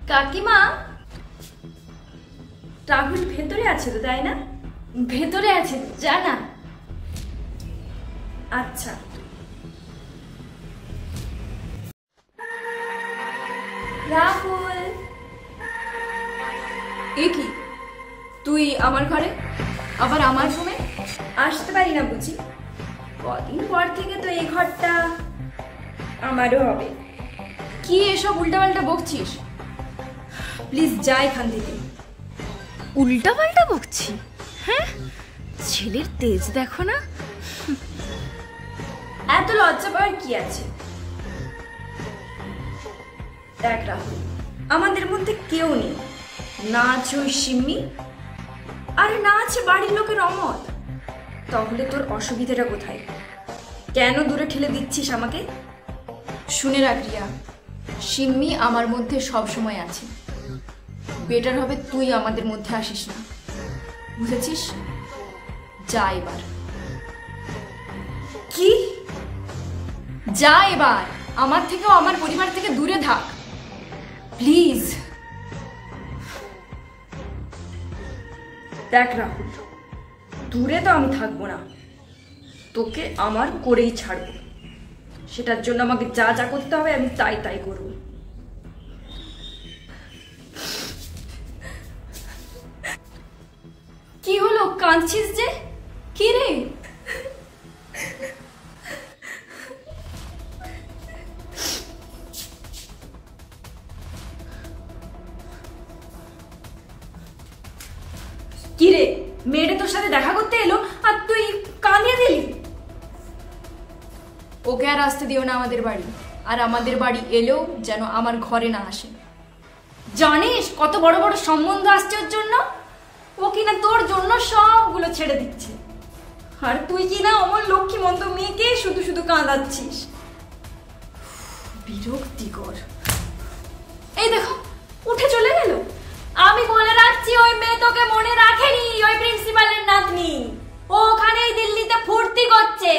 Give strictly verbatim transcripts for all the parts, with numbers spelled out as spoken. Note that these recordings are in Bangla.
কাকিমা, রাহুল ভেতরে আছে তো, তাই না? ভেতরে আছে, যা না। আচ্ছা। রাহুল, এ কি তুই আমার ঘরে, আবার আমার রুমে? আসতে পারি না বুঝি? কদিন পর থেকে তো এই ঘরটা আমারও হবে। কি এসব উল্টাপাল্টা বকছিস? প্লিজ যা এখান থেকে। উল্টাপাল্টা বকছি? হ্যাঁ, ছেলের তেজ দেখো না। এত লজ্জা পাওয়ার কি আছে? দেখ রাহুল, আমাদের মধ্যে কেউ নেই, না আছে ওই সিম্মি, আর না আছে বাড়ির লোকের অমত। তাহলে তোর অসুবিধাটা কোথায়? কেন দূরে ঠেলে দিচ্ছিস আমাকে? শুনে রাখ রিয়া, সিম্মি আমার মধ্যে সব সময় আছে। বেটার হবে তুই আমাদের মধ্যে আসিস না, বুঝেছিস? যা এবার। কি? যা এবার, আমার থেকেও আমার পরিবার থেকে দূরে থাক প্লিজ। দেখ রাহুল, দূরে তো আমি থাকবো না, তোকে আমার করেই ছাড়বো। সেটার জন্য আমাকে যা যা করতে হবে আমি তাই তাই করব। কি হলো, কাঁদছিস যে? কি রে? কি রে, মেয়েটা তোর সাথে দেখা করতে এলো আর তুই কাঁদিয়ে দিলি? ওকে আর আসতে দিও না আমাদের বাড়ি, আর আমাদের বাড়ি এলেও যেন আমার ঘরে না আসে। জানিস কত বড় বড় সম্বন্ধ আসছে ওর জন্য? ও কিনা তোর জন্য সবগুলো ছেড়ে দিচ্ছে, আর তুই কিনা আমার লক্ষ্মী মন্ত মেয়েকে শুধু শুধু কাঁদাচ্ছিস। বিরক্তিকর। এই দেখো, উঠে চলে গেল। আমি বলে রাখছি, ওই মেয়ে তোকে মনে রাখেনি, ওই প্রিন্সিপালের নাতনি। ও ওখানেই দিল্লিতে ফুর্তি করছে।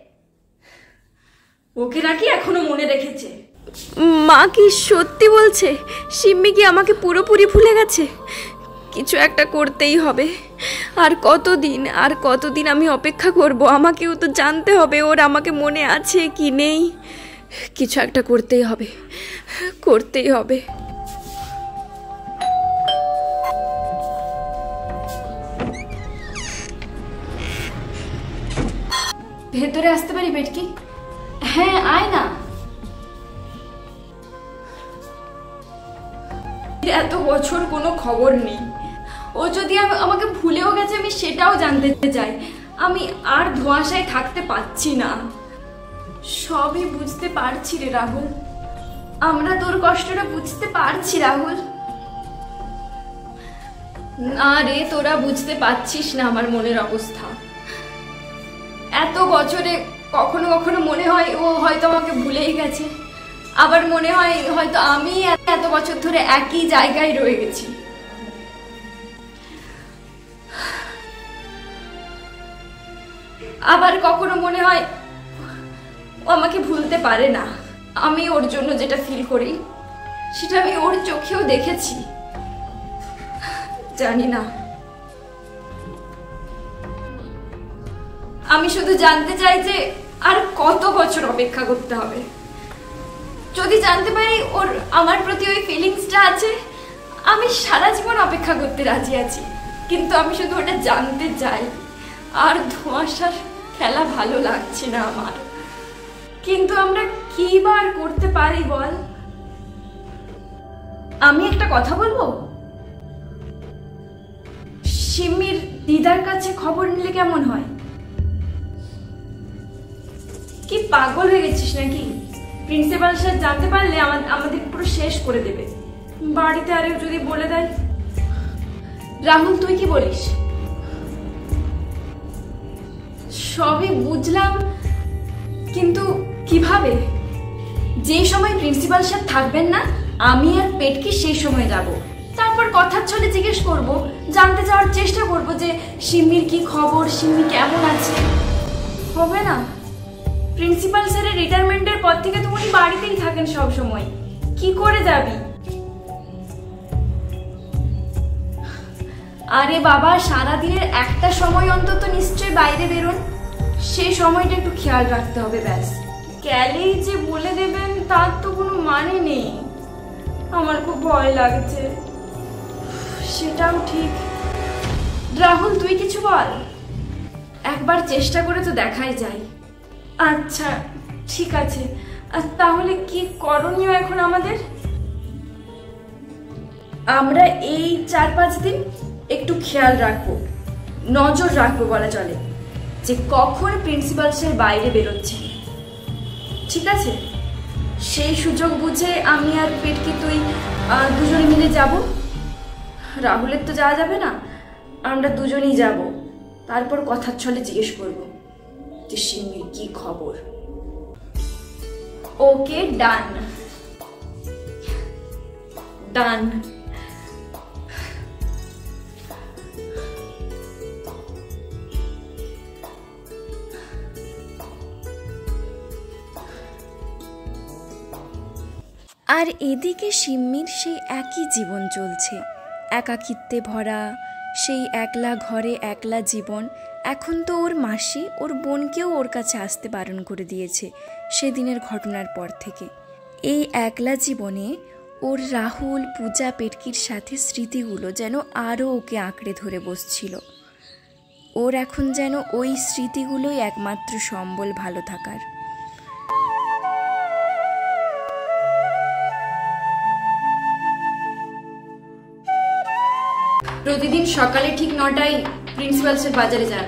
ওকে নাকি এখনো মনে রেখেছে। মা কি সত্যি বলছে? সিম্মি কি আমাকে পুরোপুরি ভুলে গেছে? কিছু একটা করতেই হবে। আর কতদিন আর কতদিন আমি অপেক্ষা করব? আমাকেও তো জানতে হবে ওর আমাকে মনে আছে কি নেই। কিছু একটা করতেই হবে, করতেই হবে। ভেতরে আসতে পারি বেটকি? হ্যাঁ, আয় না। এত বছর কোনো খবর নেই। ও যদি আমাকে ভুলেও গেছে আমি সেটাও জানতে চাই। আমি আর ধোঁয়াশায় থাকতে পারছি না। সবই বুঝতে পারছি রে রাহুল, আমরা তোর কষ্টটা বুঝতে পারছি রাহুল। না রে, তোরা বুঝতে পারছিস না আমার মনের অবস্থা। এত বছরে কখনো কখনো মনে হয় ও হয়তো আমাকে ভুলেই গেছে, আবার মনে হয় হয়তো আমি এত বছর ধরে একই জায়গায় রয়ে গেছি। আবার কখনো মনে হয় ও আমাকে ভুলতে পারে না। আমি ওর জন্য যেটা ফিল করি সেটা আমি ওর চোখেও দেখেছি। জানি না, আমি শুধু জানতে চাই যে আর কত বছর অপেক্ষা করতে হবে। যদি জানতে পারি ওর আমার প্রতি ওই ফিলিংসটা আছে, আমি সারা জীবন অপেক্ষা করতে রাজি আছি। কিন্তু আমি শুধু ওটা জানতে চাই। আর ধোঁয়াশার খেলা ভালো লাগছে না আমার। কিন্তু আমরা কি বার করতে পারি বল? আমি একটা কথা বলবো, সিম্মির দিদার কাছে খবর নিলে কেমন হয়? কি পাগল হয়ে গেছিস নাকি? প্রিন্সিপাল স্যার জানতে পারলে আমাদের পুরো শেষ করে দেবে। বাড়িতে আরেও যদি বলে দেয়। রাহুল, তুই কি বলিস? সবই বুঝলাম, কিন্তু কিভাবে? যে সময় প্রিন্সিপাল স্যার থাকবেন না, আমি আর পেটকি সেই সময় যাব। তারপর কথার ছলে জিজ্ঞেস করব, জানতে চাওয়ার চেষ্টা করব যে সিম্মির কি খবর, সিম্মি কেমন আছে। হবে না? প্রিন্সিপাল স্যারের রিটায়ারমেন্টের পর থেকে তো উনি বাড়িতেই থাকেন সব সময়। কি করে যাবি? আরে বাবা, সারাদিনের একটা সময় অন্তত নিশ্চয়ই বাইরে বেরোন, সেই সময়টা একটু খেয়াল রাখতে হবে ব্যাস। গেলেই যে বলে দেবেন তার তো কোনো মানে নেই। আমার খুব ভয় লাগছে। সেটাও ঠিক। রাহুল, তুই কিছু বল। একবার চেষ্টা করে তো দেখাই যায়। আচ্ছা ঠিক আছে, তাহলে কি করণীয় এখন আমাদের? আমরা এই চার পাঁচ দিন একটু খেয়াল রাখবো, নজর রাখবো বলা চলে, যে কখন প্রিন্সিপাল স্যার বাইরে বেরোচ্ছে। ঠিক আছে, সেই সুযোগ বুঝে আমি আর পেটকি তুই দুজনে মিলে যাব। রাহুলের তো যাওয়া যাবে না, আমরা দুজনেই যাব। তারপর কথার ছলে জিজ্ঞেস করব যে সিম্মির কি খবর। ওকে, ডান ডান। আর এদিকে সিম্মির সেই একই জীবন চলছে, একাকিত্বে ভরা সেই একলা ঘরে একলা জীবন। এখন তো ওর মাসি ওর বোনকেও ওর কাছে আসতে বারণ করে দিয়েছে সেদিনের ঘটনার পর থেকে। এই একলা জীবনে ওর রাহুল, পূজা, পেটকির সাথে স্মৃতিগুলো যেন আরও ওকে আঁকড়ে ধরে বসছিল। ওর এখন যেন ওই স্মৃতিগুলোই একমাত্র সম্বল ভালো থাকার। প্রতিদিন সকালে ঠিক নটায় প্রিন্সিপাল স্যার বাজারে যান,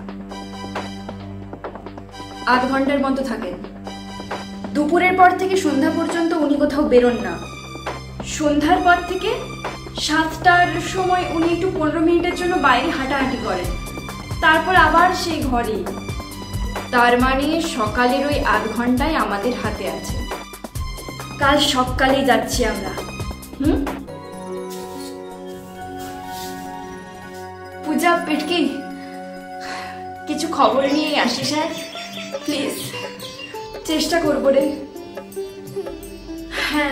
আধ ঘন্টার মতো থাকেন। দুপুরের পর থেকে সন্ধ্যা পর্যন্ত উনি কোথাও বেরোন না। সন্ধ্যার পর থেকে সাতটার সময় উনি একটু পনেরো মিনিটের জন্য বাইরে হাঁটাহাঁটি করেন, তারপর আবার সেই ঘরেই। তার মানে সকালের ওই আধ ঘন্টায় আমাদের হাতে আছে। কাল সকালেই যাচ্ছি আমরা। হুম, পূজা, পেটকি, কিছু খবর নিয়ে আসিস হ্যাঁ প্লিজ। চেষ্টা করবো রে। হ্যাঁ,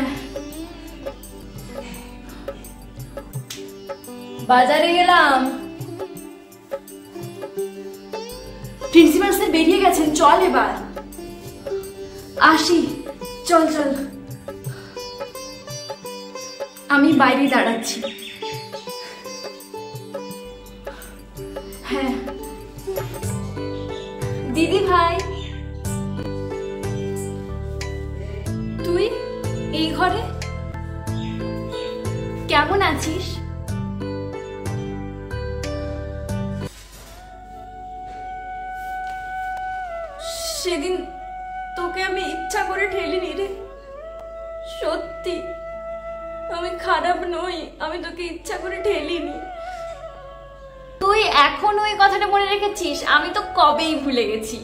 বাজারে গেলাম। প্রিন্সিপাল স্যার বেরিয়ে গেছেন, চল এবার। আসি, চল চল। আমি বাইরে দাঁড়াচ্ছি। হ্যাঁ দিদি ভাই, তুই এই ঘরে কেমন আছিস? সেদিন তোকে আমি ইচ্ছা করে ঠেলিনি রে, সত্যি আমি খারাপ নই, আমি তোকে ইচ্ছা করে ঠেলিনি। তুই এখন ওই কথাটা মনে রেখেছিস? আমি তো কবেই ভুলে গেছি।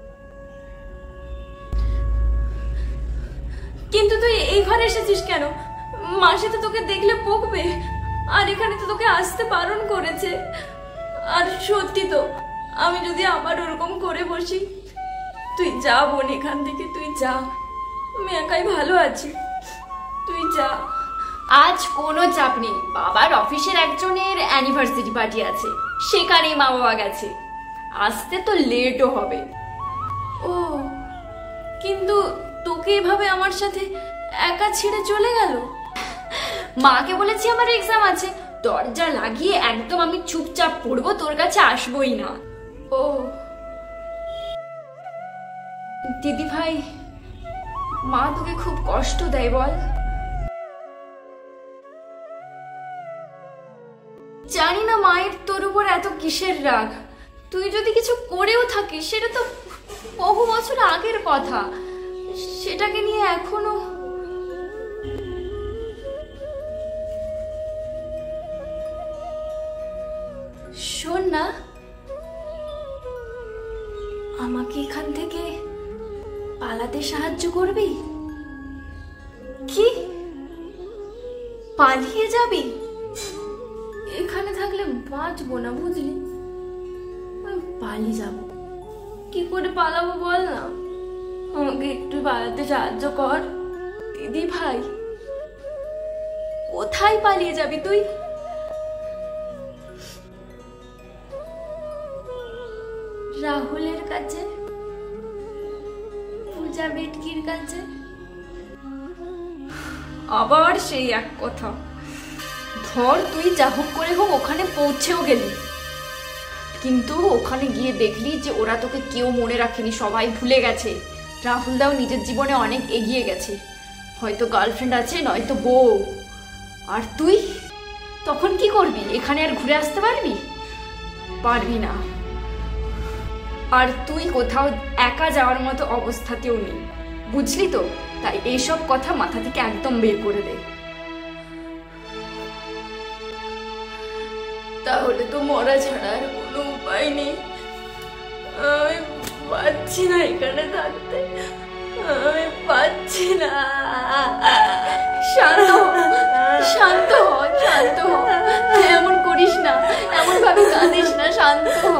কিন্তু তুই এই ঘরে এসেছিস কেন? মাসি তো তোকে দেখলে বকবে, আর এখানে তো তোকে আসতে বারণ করেছে। আর সত্যি তো, আমি যদি আবার ওরকম করে বসি, তুই যা বোন এখান থেকে, তুই যা। আমি একাই ভালো আছি, তুই যা। আজ কোনো চাপ নেই, বাবার অফিসের একজনের অ্যানিভার্সারি পার্টি আছে, সেখানেই মা বাবা গেছে, আসতে তো লেটও হবে। ও, কিন্তু তোকে এভাবে আমার সাথে একা ছেড়ে চলে গেল? মাকে বলেছি আমার এক্সাম আছে, দরজা লাগিয়ে একদম আমি চুপচাপ পড়বো, তোর কাছে আসবোই না। ও দিদি ভাই, মা তোকে খুব কষ্ট দেয় বল? জানি না মায়ের তোর উপর এত কিসের রাগ। তুই যদি কিছু করেও থাকিস সেটা তো বহু বছর আগের কথা, সেটাকে নিয়ে এখনো। শোন না, আমাকে এখান থেকে পালাতে সাহায্য করবি? কি পালিয়ে যাবি? এখানে থাকলে বাঁচবো না বুঝলি, পালিয়ে যাব। কি করে পালাবো বল না, আমাকে একটু পালাতে সাহায্য কর। দিদি ভাই, কোথায় পালিয়ে যাবি তুই? রাহুলের কাছে, পূজা বেটকির কাছে। আবার সেই এক কথা। ধর তুই যা হোক করে হোক ওখানে পৌঁছেও গেলি, কিন্তু ওখানে গিয়ে দেখলি যে ওরা তোকে কেউ মনে রাখেনি, সবাই ভুলে গেছে। রাহুল দাও নিজের জীবনে অনেক এগিয়ে গেছে, হয়তো গার্লফ্রেন্ড আছে নয়তো বউ। আর তুই তখন কি করবি? এখানে আর ঘুরে আসতে পারবি? পারবি না। আর তুই কোথাও একা যাওয়ার মতো অবস্থাতেও নেই, বুঝলি তো? তাই এইসব কথা মাথা থেকে একদম বের করে দে। তাহলে তো মরা ছাড়া আর কোনো উপায় নেই। আমি পাচ্ছি না এখানে থাকতে, আমি পাচ্ছি না। শান্ত হ, শান্ত হ, শান্ত হ। এমন করিস না, এমন ভাবে কাঁদিস না, শান্ত হ।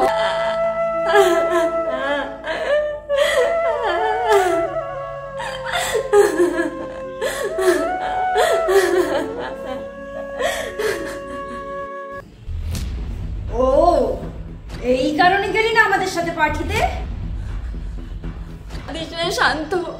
ও, এই কারণে গেলি না আমাদের সাথে পার্টিতে? কাঁদিস না, শান্ত হ।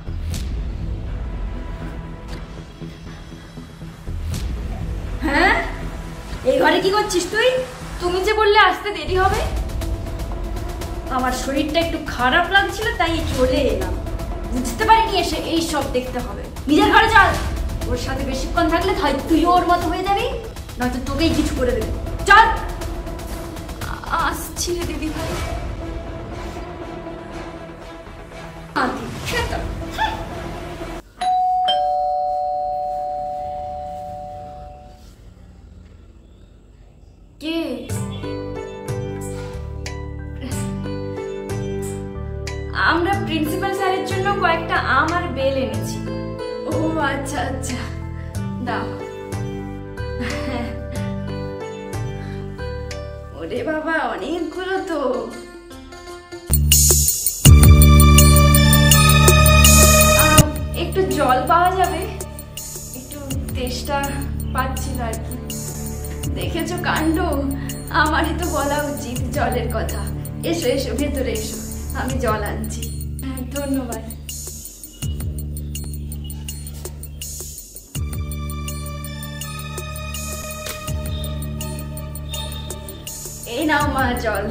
হ্যাঁ, এই ঘরে কি করছিস তুই? তুমি যে বললে আসতে দেরি হবে। আমার শরীরটা একটু খারাপ লাগছিল তাই চলে এলাম, বুঝতে পারিনি এসে এই সব দেখতে হবে। নিজের ঘরে চল, ওর সাথে বেশিক্ষণ থাকলে হয় তুইও ওর মতো হয়ে যাবি, নয়তো তোকেই কিছু করে দেবে। চল। আসছি রে দিদি ভাই। কে? আমরা প্রিন্সিপাল স্যারের জন্য কয়েকটা আম আর বেল এনেছি। ও আচ্ছা আচ্ছা, দাও। ওরে বাবা, অনেকগুলো তো। একটু জল পাওয়া যাবে? একটু তেষ্টা পাচ্ছিল আর কি। দেখেছো কাণ্ড, আমারই তো বলা উচিত জলের কথা। এসো এসো, ভেতরে এসো, আমি জল আনছি। হ্যাঁ, ধন্যবাদ। এই নাও মা জল।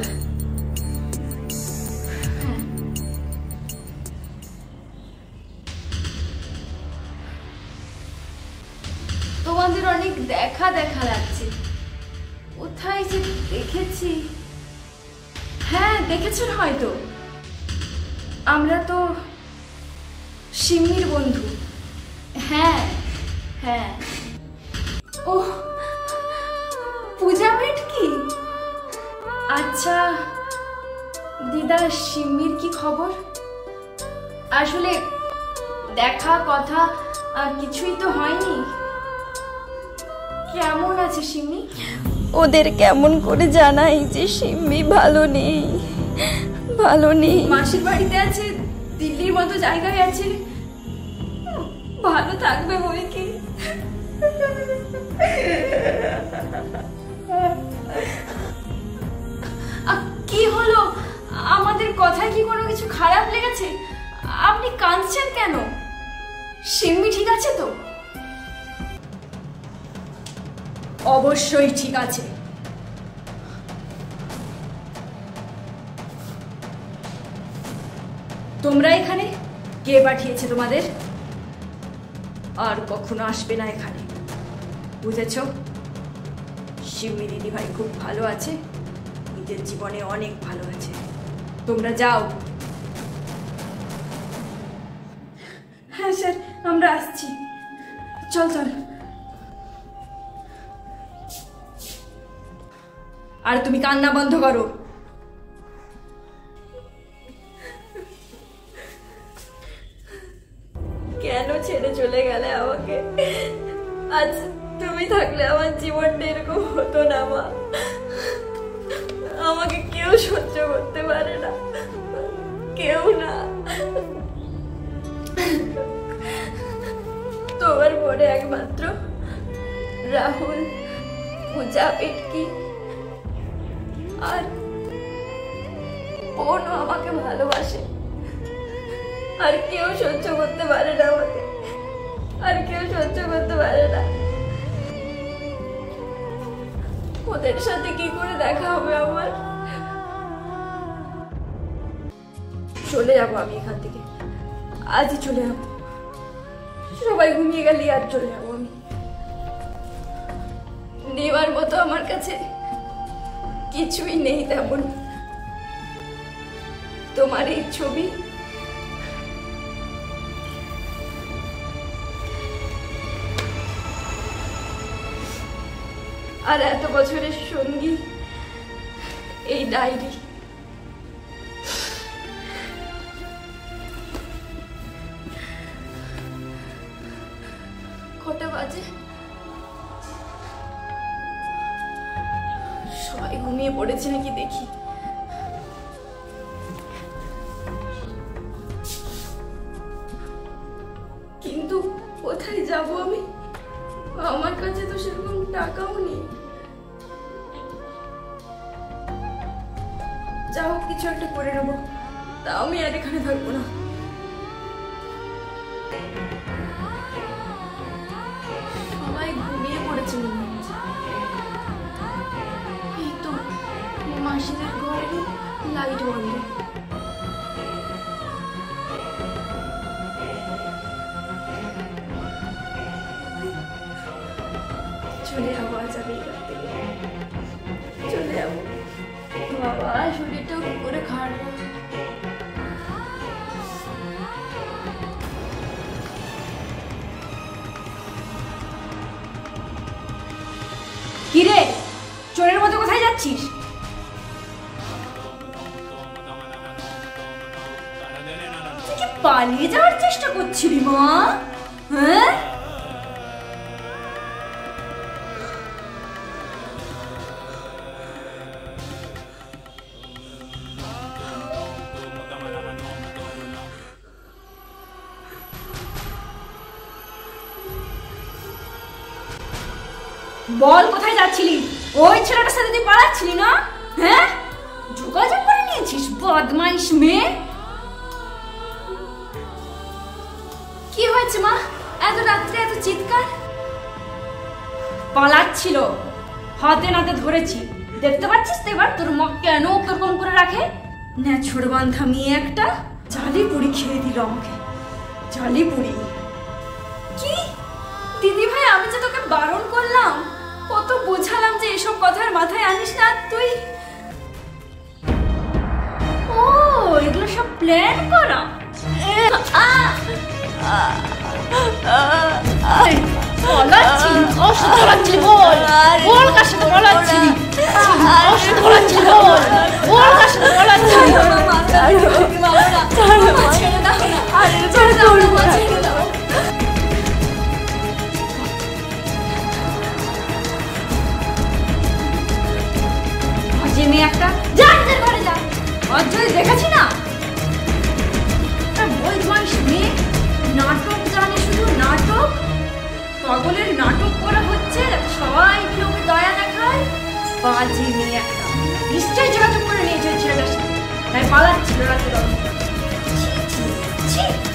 তোমাদের অনেক দেখা দেখা লাগছে। কোথায় যে দেখেছি? হ্যাঁ, দেখেছেন হয়তো। আমরা তো সিম্মির বন্ধু। হ্যাঁ হ্যাঁ। ও, পূজা বেটকি। আচ্ছা দিদা, সিম্মির কি খবর? আসলে দেখা কথা কিছুই তো হয়নি। কেমন আছে সিম্মি? ওদের কেমন করে জানাই যে সিম্মি ভালো নেই, ভালো নেই। মাসির বাড়িতে আছে, দিল্লির মতো জায়গায় আছে, ভালো থাকবে বই কি? কি হলো? আমাদের কথায় কি কোনো কিছু খারাপ লেগেছে? আপনি কাঁদছেন কেন? সিম্মি ঠিক আছে তো? অবশ্যই ঠিক আছে। তোমরা এখানে? কে পাঠিয়েছে তোমাদের? আর কখনো আসবে না এখানে, বুঝেছ? সিম্মি দিদি ভাই খুব ভালো আছে, নিজের জীবনে অনেক ভালো আছে। তোমরা যাও। হ্যাঁ স্যার, আমরা আসছি। চল চল। আর তুমি কান্না বন্ধ করো। কেন ছেড়ে চলে গেলে আমাকে? আজ তুমি থাকলে আমার জীবনটা এরকম হতো না মা। আমাকে কেউ সহ্য করতে পারে না, কেউ না। তোমার পরে একমাত্র রাহুল, পূজা বেটকি আর বোনও আমাকে ভালোবাসে, আর কেউ সহ্য করতে পারে না আমাকে, আর কেউ সহ্য করতে পারে না। ওদের সাথে কি করে দেখা হবে আমার? চলে যাবো আমি এখান থেকে, আজই চলে যাবো। সবাই ঘুমিয়ে গেলে আর চলে যাবো আমি। নেওয়ার মতো আমার কাছে কিছুই নেই তেমন। তোমার এই ছবি, আর এত বছরের সঙ্গী এই ডায়েরি। কটা বাজে? সবাই ঘুমিয়ে পড়েছে নাকি দেখি। কিন্তু কোথায় যাব আমি? আমার কাছে তো সেরকম টাকাও নেই। যাও, কিছু একটা করে নেবো, তা আমি আর এখানে থাকবো না। সবাই ঘুমিয়ে পড়েছে মনে হচ্ছে। এই তো মাসিদের ঘরে লাইট বন্ধ। চলে যাবো আজ আমি এখান থেকে, চলে যাবো। বাবা, শরীরটা করে খারাপ। কিরে, চোরের মতো কোথায় যাচ্ছিস? তুই কি পালিয়ে যাওয়ার চেষ্টা করছিলি মা? হ্যাঁ, বল কোথায় যাচ্ছিলি? ওই ছেলেটার সাথে তুই পালাচ্ছিলি না? হ্যাঁ, যোগাযোগ করে নিয়েছিস বদমাইশ মেয়ে। কি হয়েছে মা, এত রাত্রে এত চিৎকার? পালাচ্ছিল, হাতে নাতে ধরেছি। দেখতে পাচ্ছিস তো এবার তোর মা কেন ওরকম করে রাখে? ন্যাছোড় বান্ধা মেয়ে একটা। জালি পুরি খেয়ে দিল আমাকে, জালি পুরি। কি দিদি ভাই, আমি যে তোকে বারণ করলাম, কত বোঝালাম যে এসব কথার মাথায় আনিস না তুই। ও, এগুলো সব প্ল্যান করা। পালাচ্ছিলি, অসুস্থ লাগছিলি বল, বল কার সাথে পালাচ্ছিলি? অসুস্থ লাগছিলি বল, বল কার সাথে পালাচ্ছিলি? ছেড়ে দাও, আরে ছেড়ে দাও, ছেড়ে দাও। যে মেয়ে একটা, যা নিজের ঘরে যা। অজয় দেখাচ্ছি না, বদমাইশ মেয়ে, নাটক জানে, শুধু নাটক। পাগলের নাটক করা হচ্ছে যাতে সবাই ওকে দয়া দেখায়। বাজে মেয়ে একটা, নিশ্চয়ই যোগাযোগ করে নিয়েছে ছেলেটার সাথে, তাই পালাচ্ছিল রাতে। ছি ছি ছি।